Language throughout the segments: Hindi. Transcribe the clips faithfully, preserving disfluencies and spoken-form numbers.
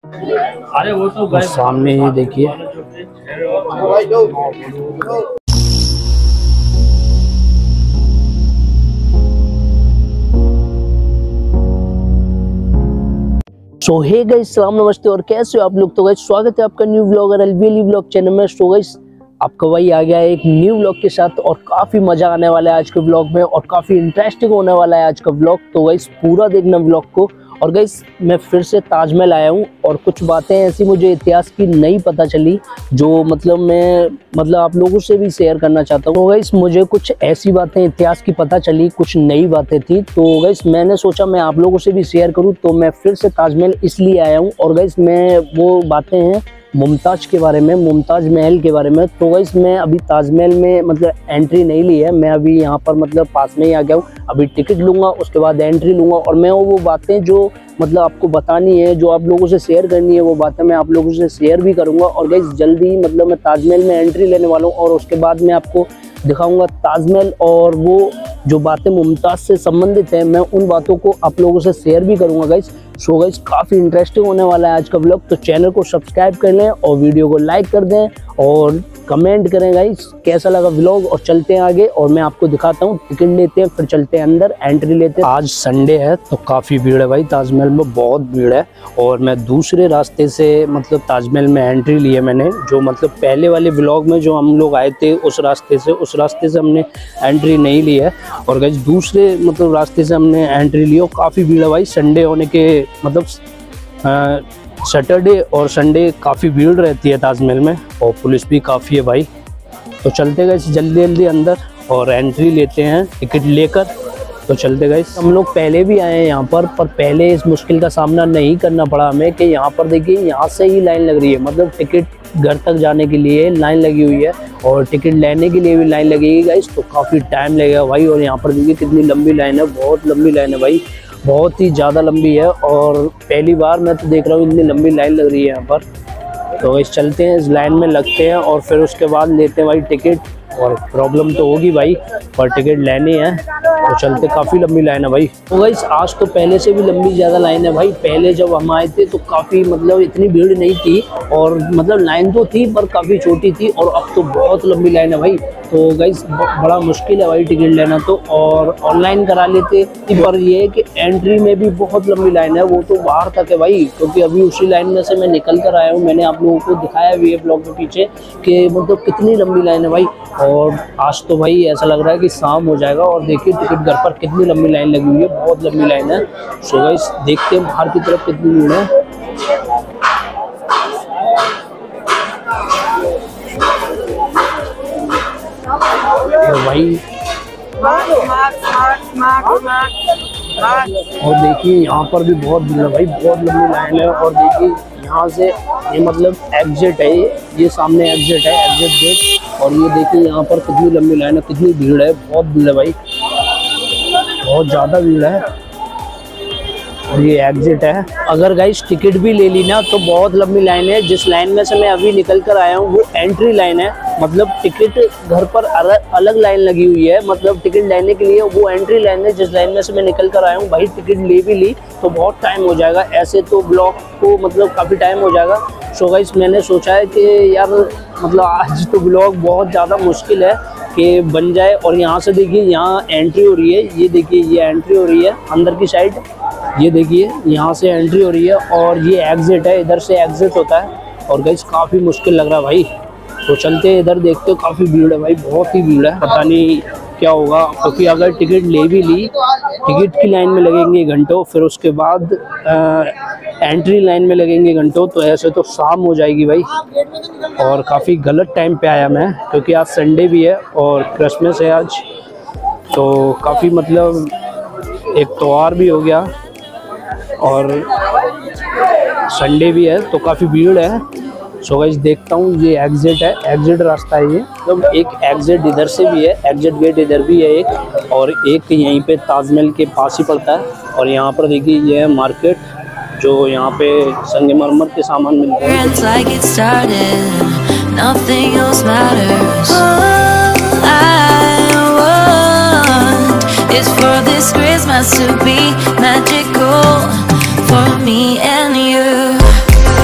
अरे वो तो सामने ही देखिए। सो हे गाइस, सलाम नमस्ते और कैसे हो आप लोग। तो गाइस स्वागत है आपका new vlogger LVL vlog channel में। सो गाइस आपका भाई आ गया है एक न्यू व्लॉग के साथ और काफ़ी मज़ा आने वाला है आज के व्लॉग में और काफ़ी इंटरेस्टिंग होने वाला है आज का व्लॉग। तो गाइस पूरा देखना व्लॉग को। और गाइस मैं फिर से ताजमहल आया हूँ और कुछ बातें ऐसी मुझे इतिहास की नहीं पता चली जो मतलब मैं मतलब आप लोगों से भी शेयर करना चाहता हूँ। तो गाइस मुझे कुछ ऐसी बातें इतिहास की पता चली, कुछ नई बातें थी। तो गाइस मैंने सोचा मैं आप लोगों से भी शेयर करूँ, तो मैं फिर से ताजमहल इसलिए आया हूँ। और गाइस मैं वो बातें हैं मुमताज़ के बारे में, मुमताज़ महल के बारे में। तो गाइस मैं अभी ताजमहल में मतलब एंट्री नहीं ली है, मैं अभी यहाँ पर मतलब पास में ही आ गया हूँ। अभी टिकट लूँगा, उसके बाद एंट्री लूँगा और मैं वो बातें जो मतलब आपको बतानी है, जो आप लोगों से शेयर करनी है, वो बातें मैं आप लोगों से शेयर भी करूँगा। और गाइस जल्दी मतलब मैं ताजमहल में एंट्री लेने वाला हूँ और उसके बाद मैं आपको दिखाऊंगा ताजमहल और वो जो बातें मुमताज़ से संबंधित है, मैं उन बातों को आप लोगों से शेयर भी करूंगा गाइस। सो गाइस काफ़ी इंटरेस्टिंग होने वाला है आज का व्लॉग। तो चैनल को सब्सक्राइब कर लें और वीडियो को लाइक कर दें और कमेंट करें गाइस कैसा लगा व्लॉग। और चलते हैं आगे और मैं आपको दिखाता हूँ। टिकट लेते हैं फिर चलते हैं अंदर, एंट्री लेते हैं। आज संडे है तो काफ़ी भीड़ है भाई, ताजमहल में बहुत भीड़ है। और मैं दूसरे रास्ते से मतलब ताजमहल में एंट्री ली है मैंने, जो मतलब पहले वाले व्लॉग में जो हम लोग आए थे उस रास्ते से उस रास्ते से हमने एंट्री नहीं ली है। और गाइस दूसरे मतलब रास्ते से हमने एंट्री ली और काफ़ी भीड़ है भाई। संडे होने के मतलब सैटरडे और संडे काफ़ी भीड़ रहती है ताजमहल में और पुलिस भी काफ़ी है भाई। तो चलते गए जल्दी जल्दी अंदर और एंट्री लेते हैं टिकट लेकर। तो चलते गए। हम लोग पहले भी आए हैं यहाँ पर पर पहले इस मुश्किल का सामना नहीं करना पड़ा हमें कि यहाँ पर देखिए यहाँ से ही लाइन लग रही है, मतलब टिकट घर तक जाने के लिए लाइन लगी हुई है और टिकट लेने के लिए भी लाइन लगेगी गाइस। तो काफ़ी टाइम लगेगा भाई। और यहाँ पर देखिए कितनी लंबी लाइन है, बहुत लंबी लाइन है भाई, बहुत ही ज़्यादा लंबी है। और पहली बार मैं तो देख रहा हूँ इतनी लंबी लाइन लग रही है यहाँ पर। तो इस चलते हैं, इस लाइन में लगते हैं और फिर उसके बाद लेते हैं भाई टिकट। और प्रॉब्लम तो होगी भाई पर टिकट लेनी है। तो चलते, काफ़ी लंबी लाइन है भाई। तो गाइस आज तो पहले से भी लंबी ज़्यादा लाइन है भाई। पहले जब हम आए थे तो काफ़ी मतलब इतनी भीड़ नहीं थी और मतलब लाइन तो थी पर काफ़ी छोटी थी और अब तो बहुत लंबी लाइन है भाई। तो गाइस बड़ा मुश्किल है भाई टिकट लेना तो, और ऑनलाइन करा लेते। पर ये है कि एंट्री में भी बहुत लंबी लाइन है, वो तो बाहर तक है भाई। क्योंकि अभी उसी लाइन में से मैं निकल कर आया हूँ, मैंने आप लोगों को दिखाया भी है ब्लॉग के पीछे कि मतलब कितनी लंबी लाइन है भाई। और आज तो भाई ऐसा लग रहा है कि शाम हो जाएगा और देखिए टिकट घर पर कितनी लंबी लाइन लगी हुई है, बहुत लंबी लाइन है। सो गाइस देखते हैं बाहर की तरफ कितनी भीड़ है। तो भाई और देखिए यहाँ पर भी बहुत भीड़ है भाई, बहुत लंबी लाइन है। और देखिए यहाँ से ये मतलब एग्जिट है, ये सामने एग्जिट है, एग्जिट गेट। और ये देखिए यहाँ पर कितनी लंबी लाइन है, कितनी भीड़ है, बहुत भीड़ है भाई, बहुत ज़्यादा भीड़ है। और ये एग्जिट है। अगर गाइस टिकट भी ले ली ना तो बहुत लंबी लाइन है। जिस लाइन में से मैं अभी निकल कर आया हूँ वो एंट्री लाइन है, मतलब टिकट घर पर अलग लाइन लगी हुई है, मतलब टिकट लेने के लिए वो एंट्री लाइन है। जिस लाइन में से मैं निकल कर आया हूँ भाई, टिकट ले भी ली तो बहुत टाइम हो जाएगा, ऐसे तो ब्लॉक को मतलब काफ़ी टाइम हो जाएगा। सो गाइस मैंने सोचा है कि यार मतलब आज तो ब्लॉग बहुत ज़्यादा मुश्किल है कि बन जाए। और यहाँ से देखिए यहाँ एंट्री हो रही है, ये देखिए ये एंट्री हो रही है अंदर की साइड, ये देखिए यहाँ से एंट्री हो रही है और ये एग्जिट है, इधर से एग्जिट होता है। और गाइस काफ़ी मुश्किल लग रहा है भाई। तो चलते हैं इधर, देखते हो काफ़ी भीड़ है भाई, बहुत ही भीड़ है, पता नहीं क्या होगा। क्योंकि अगर टिकट ले भी ली, टिकट की लाइन में लगेंगे घंटों, फिर उसके बाद आ, एंट्री लाइन में लगेंगे घंटों। तो ऐसे तो शाम हो जाएगी भाई। और काफ़ी गलत टाइम पे आया मैं, क्योंकि आज संडे भी है और क्रिसमस है आज, तो काफ़ी मतलब एक त्यौहार भी हो गया और संडे भी है तो काफ़ी भीड़ है। सो गाइस देखता हूँ, ये एग्जिट है, एग्जिट रास्ता है ये, मतलब एक एग्जिट इधर से भी है, एग्जिट गेट इधर भी है एक, और एक यहीं पे ताजमहल के पास ही पड़ता है। और यहाँ पर देखिए ये है मार्केट, जो यहाँ पे संगमरमर के सामान मिलते हैं। Christmas to be magical for me and you.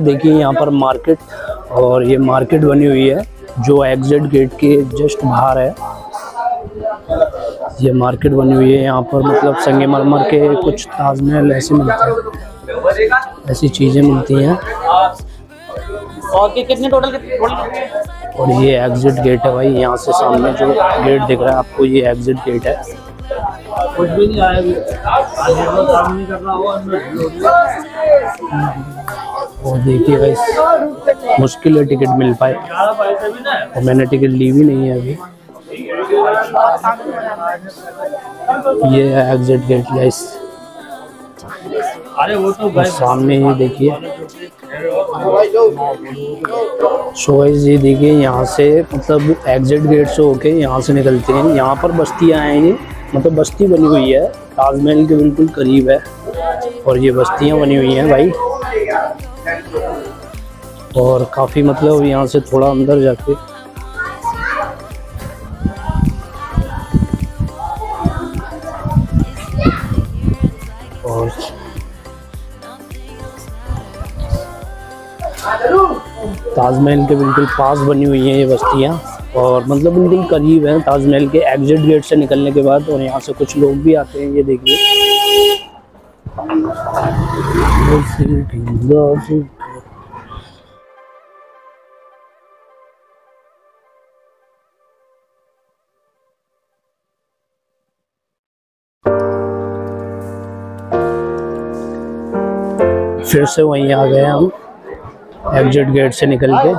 देखिए यहाँ पर मार्केट, और ये मार्केट बनी हुई है जो एग्जिट गेट के जस्ट बाहर है। ये मार्केट बनी हुई है यहाँ पर, मतलब संगमरमर के कुछ ताजमहल ऐसे मिलते हैं, ऐसी चीज़ें मिलती हैं। और कितने टोटल कितने? और ये एग्जिट गेट है भाई, यहाँ से सामने जो गेट दिख रहा है आपको, ये एग्जिट गेट है। कुछ भी नहीं आया, काम नहीं कर रहा हो। और देखिए भाई मुश्किल है टिकट मिल पाए, और मैंने टिकट ली भी नहीं है अभी। ये है एग्जिट गेट गाइस, अरे वो तो सामने ही देखिए। सो गाइस ये देखिए यहाँ से मतलब एग्जिट गेट से होके यहाँ से निकलते हैं। यहाँ पर बस्तियाँ हैं, ये मतलब बस्ती बनी हुई है, ताजमहल के बिल्कुल करीब है, और ये बस्तियाँ बनी हुई हैं भाई। और काफ़ी मतलब यहाँ से थोड़ा अंदर जाके और ताजमहल के बिल्कुल पास बनी हुई हैं ये बस्तियाँ, और मतलब बिल्कुल करीब है ताजमहल के एग्जिट गेट से निकलने के बाद। और यहाँ से कुछ लोग भी आते हैं, ये देखिए। फिर से वहीं आ गए हम एग्जिट गेट से निकल के।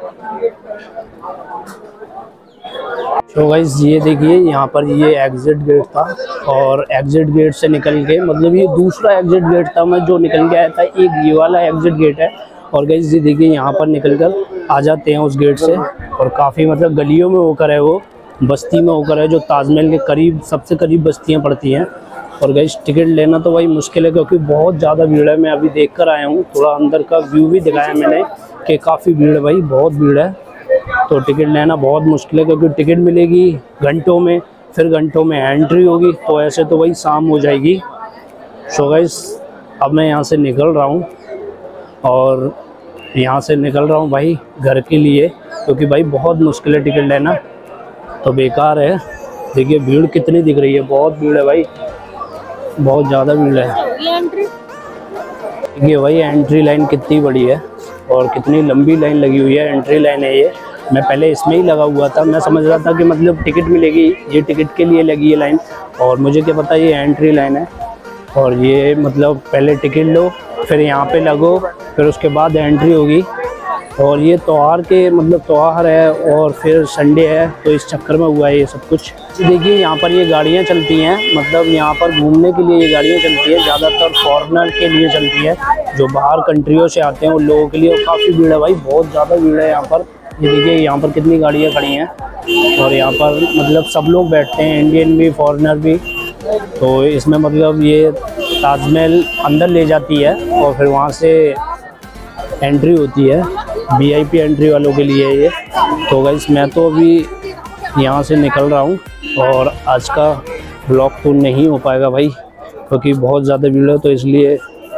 तो गाइस ये देखिए यहाँ पर ये एग्जिट गेट था, और एग्जिट गेट से निकल के मतलब ये दूसरा एग्जिट गेट था मैं जो निकल के आया था, एक ये वाला एग्जिट गेट है। और गाइस ये देखिए यहाँ पर निकल कर आ जाते हैं उस गेट से, और काफ़ी मतलब गलियों में होकर है, वो बस्ती में होकर है जो ताजमहल के करीब सबसे करीब बस्तियाँ पड़ती हैं। और गाइस टिकट लेना तो भाई मुश्किल है क्योंकि बहुत ज़्यादा भीड़ है। मैं अभी देख कर आया हूँ, थोड़ा अंदर का व्यू भी दिखाया मैंने कि काफ़ी भीड़ है भाई, बहुत भीड़ है। तो टिकट लेना बहुत मुश्किल है क्योंकि टिकट मिलेगी घंटों में, फिर घंटों में एंट्री होगी, तो ऐसे तो भाई शाम हो जाएगी। सो गाइस अब मैं यहाँ से निकल रहा हूँ, और यहाँ से निकल रहा हूँ भाई घर के लिए, क्योंकि भाई बहुत मुश्किल है टिकट लेना, तो बेकार है। देखिए भीड़ कितनी दिख रही है, बहुत भीड़ है भाई, बहुत ज़्यादा भीड़ है। देखिए भाई एंट्री लाइन कितनी बड़ी है और कितनी लंबी लाइन लगी हुई है, एंट्री लाइन है ये। मैं पहले इसमें ही लगा हुआ था, मैं समझ रहा था कि मतलब टिकट मिलेगी, ये टिकट के लिए लगी है लाइन, और मुझे क्या पता ये एंट्री लाइन है। और ये मतलब पहले टिकट लो, फिर यहाँ पे लगो, फिर उसके बाद एंट्री होगी। और ये त्यौहार के मतलब त्यौहार है, और फिर संडे है, तो इस चक्कर में हुआ है ये सब कुछ। देखिए यहाँ पर ये गाड़ियाँ चलती हैं, मतलब यहाँ पर घूमने के लिए ये गाड़ियाँ चलती है, ज़्यादातर फॉरेनर के लिए चलती है, जो बाहर कंट्रियों से आते हैं उन लोगों के लिए। काफ़ी भीड़ है भाई, बहुत ज़्यादा भीड़ है यहाँ पर। ये देखिए यहाँ पर कितनी गाड़ियाँ खड़ी हैं, और यहाँ पर मतलब सब लोग बैठते हैं, इंडियन भी फॉरेनर भी। तो इसमें मतलब ये ताजमहल अंदर ले जाती है, और फिर वहाँ से एंट्री होती है, वीआईपी एंट्री वालों के लिए ये। तो गाइस मैं तो अभी यहाँ से निकल रहा हूँ, और आज का ब्लॉग तो नहीं हो पाएगा भाई क्योंकि बहुत ज़्यादा भीड़ है, तो इसलिए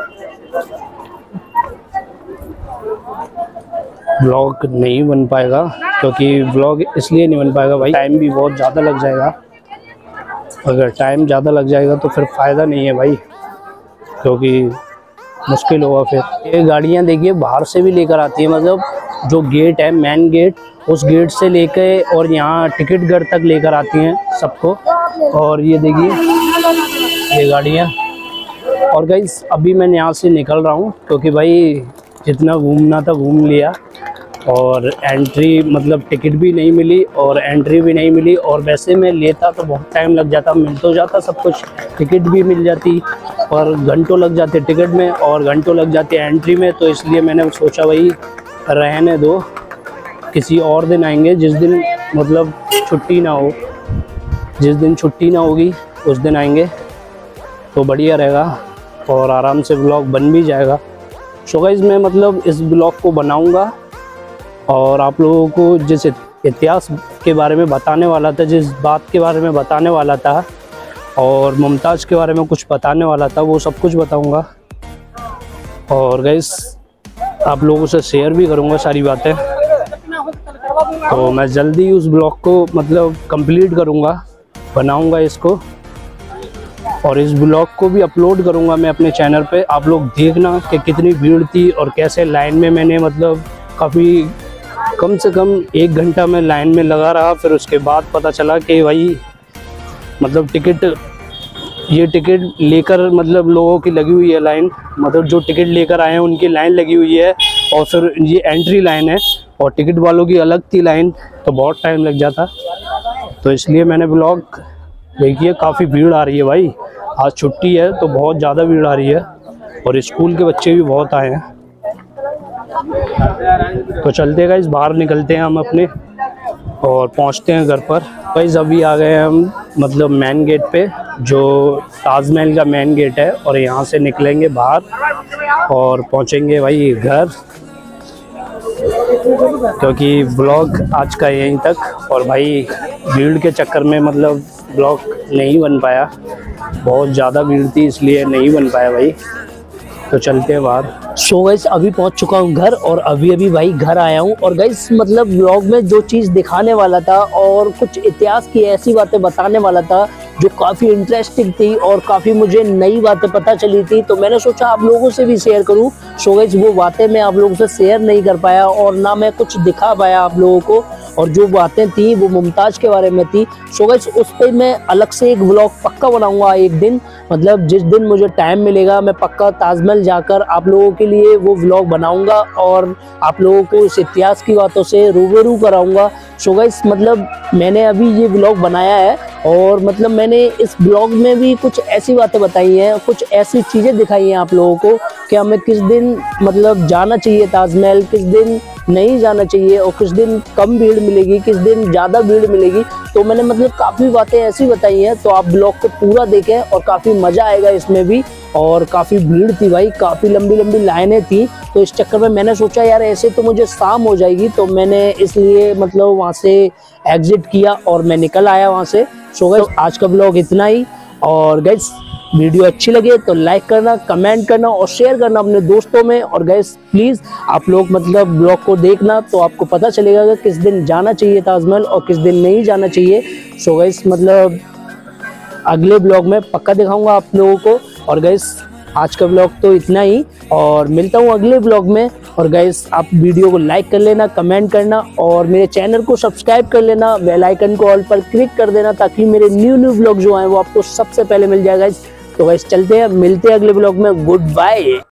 ब्लॉग नहीं बन पाएगा। क्योंकि ब्लॉग इसलिए नहीं बन पाएगा भाई, टाइम भी बहुत ज़्यादा लग जाएगा। अगर टाइम ज़्यादा लग जाएगा तो फिर फ़ायदा नहीं है भाई, क्योंकि मुश्किल होगा फिर। ये गाड़ियाँ देखिए बाहर से भी लेकर आती है, मतलब जो गेट है मेन गेट, उस गेट से लेके और यहाँ टिकट घर तक लेकर आती हैं सबको। और ये देखिए ये गाड़ियाँ। और गाइस अभी मैं यहाँ से निकल रहा हूँ क्योंकि भाई जितना घूमना था घूम लिया, और एंट्री मतलब टिकट भी नहीं मिली और एंट्री भी नहीं मिली। और वैसे मैं लेता तो बहुत टाइम लग जाता, मिल तो जाता सब कुछ, टिकट भी मिल जाती, और घंटों लग जाते टिकट में और घंटों लग जाते एंट्री में। तो इसलिए मैंने सोचा भाई रहने दो, किसी और दिन आएंगे जिस दिन मतलब छुट्टी ना हो, जिस दिन छुट्टी ना होगी उस दिन आएंगे तो बढ़िया रहेगा, और आराम से ब्लॉग बन भी जाएगा। सो गाइस मैं मतलब इस ब्लॉग को बनाऊंगा, और आप लोगों को जिस इतिहास के बारे में बताने वाला था, जिस बात के बारे में बताने वाला था, और मुमताज़ के बारे में कुछ बताने वाला था, वो सब कुछ बताऊंगा। और गाइस आप लोगों से शेयर भी करूँगा सारी बातें। तो मैं जल्दी उस ब्लॉग को मतलब कंप्लीट करूँगा, बनाऊँगा इसको, और इस ब्लॉग को भी अपलोड करूँगा मैं अपने चैनल पे। आप लोग देखना कि कितनी भीड़ थी और कैसे लाइन में मैंने मतलब काफ़ी कम से कम एक घंटा में लाइन में लगा रहा। फिर उसके बाद पता चला कि भाई मतलब टिकट, ये टिकट लेकर मतलब लोगों की लगी हुई है लाइन, मतलब जो टिकट लेकर आए हैं उनकी लाइन लगी हुई है, और फिर ये एंट्री लाइन है और टिकट वालों की अलग थी लाइन, तो बहुत टाइम लग जाता। तो इसलिए मैंने ब्लॉग, देखिए काफ़ी भीड़ आ रही है भाई, आज छुट्टी है तो बहुत ज़्यादा भीड़ आ रही है, और स्कूल के बच्चे भी बहुत आए हैं। तो चलते गाइस, बाहर निकलते हैं हम अपने और पहुंचते हैं घर पर। गाइस अभी आ गए हम मतलब मेन गेट पे, जो ताजमहल का मेन गेट है, और यहाँ से निकलेंगे बाहर और पहुंचेंगे भाई घर, क्योंकि ब्लॉग आज का यहीं तक। और भाई भीड़ के चक्कर में मतलब ब्लॉग नहीं बन पाया, बहुत ज़्यादा भीड़ थी इसलिए नहीं बन पाया भाई। तो चलते हैं बाहर। सो गाइस अभी पहुंच चुका हूं घर, और अभी अभी भाई घर आया हूं। और गाइस मतलब व्लॉग में जो चीज़ दिखाने वाला था और कुछ इतिहास की ऐसी बातें बताने वाला था जो काफ़ी इंटरेस्टिंग थी और काफ़ी मुझे नई बातें पता चली थी, तो मैंने सोचा आप लोगों से भी शेयर करूं। सो गाइस वो बातें मैं आप लोगों से शेयर नहीं कर पाया और ना मैं कुछ दिखा पाया आप लोगों को, और जो बातें थी वो मुमताज़ के बारे में थी। सो गाइस उस पर मैं अलग से एक व्लॉग पक्का बनाऊंगा एक दिन, मतलब जिस दिन मुझे टाइम मिलेगा मैं पक्का ताजमहल जाकर आप लोगों के लिए वो व्लॉग बनाऊंगा और आप लोगों को इस इतिहास की बातों से रूबरू कराऊंगा। सो गाइस मतलब मैंने अभी ये व्लॉग बनाया है, और मतलब मैंने इस ब्लॉग में भी कुछ ऐसी बातें बताई हैं, कुछ ऐसी चीज़ें दिखाई हैं आप लोगों को कि हमें किस दिन मतलब जाना चाहिए ताजमहल, किस दिन नहीं जाना चाहिए, और किस दिन कम भीड़ मिलेगी, किस दिन ज़्यादा भीड़ मिलेगी। तो मैंने मतलब काफ़ी बातें ऐसी बताई हैं, तो आप ब्लॉग को पूरा देखें और काफ़ी मज़ा आएगा इसमें भी। और काफ़ी भीड़ थी भाई, काफ़ी लंबी लंबी लाइनें थी, तो इस चक्कर में मैंने सोचा यार ऐसे तो मुझे शाम हो जाएगी, तो मैंने इसलिए मतलब वहाँ से एग्जिट किया और मैं निकल आया वहाँ से। सो गाइस आज का ब्लॉग इतना ही, और गाइस वीडियो अच्छी लगे तो लाइक करना, कमेंट करना और शेयर करना अपने दोस्तों में। और गाइस प्लीज़ आप लोग मतलब ब्लॉग को देखना, तो आपको पता चलेगा कि किस दिन जाना चाहिए ताजमहल और किस दिन नहीं जाना चाहिए। सो गाइस मतलब अगले ब्लॉग में पक्का दिखाऊंगा आप लोगों को। और गाइस आज का ब्लॉग तो इतना ही, और मिलता हूँ अगले ब्लॉग में। और गाइस आप वीडियो को लाइक कर लेना, कमेंट करना, और मेरे चैनल को सब्सक्राइब कर लेना, बेल आइकन को ऑल पर क्लिक कर देना, ताकि मेरे न्यू न्यू ब्लॉग जो हैं वो आपको सबसे पहले मिल जाएगा। तो गाइस चलते हैं, मिलते हैं अगले ब्लॉग में। Good bye.